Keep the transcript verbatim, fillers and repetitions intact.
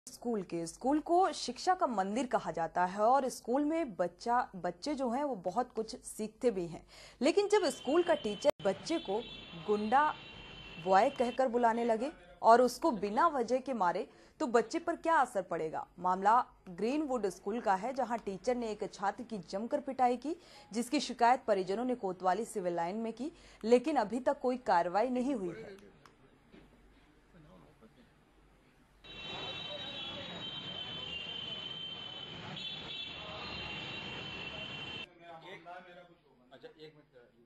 School के school को शिक्षा का मंदिर कहा जाता है और स्कूल में बच्चा बच्चे जो हैं वो बहुत कुछ सीखते भी हैं। लेकिन जब स्कूल का टीचर बच्चे को गुंडा बॉय कहकर बुलाने लगे और उसको बिना वजह के मारे तो बच्चे पर क्या असर पड़ेगा। मामला ग्रीनवुड स्कूल का है, जहां टीचर ने एक छात्र की जमकर पिटाई की, जिसकी शिकायत परिजनों ने कोतवाली सिविल लाइन में की, लेकिन अभी तक कोई कार्रवाई नहीं हुई है। अच्छा एक मिनट